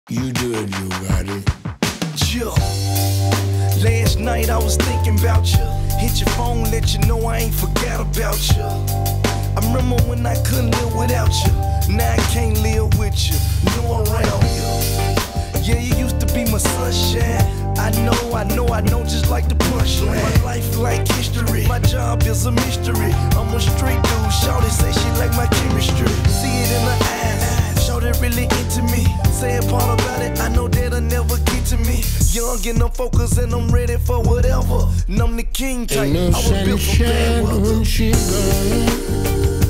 You do it, Yo Gotti. Chill. Last night I was thinking about you. Hit your phone, let you know I ain't forgot about you. I remember when I couldn't live without you. Now I can't live with you, no around you. Yeah, you used to be my sunshine. I know, just like the punchline. My life like history, my job is a mystery. I'm a street dude, shawty say she like my chemistry. See it in her eyes, shawty really into me. Sad part about it, I know that'll never get to me. Young and I'm focused and I'm ready for whatever. And I'm the king type, Ain't no I was built for bad sunshine weather. when she gone.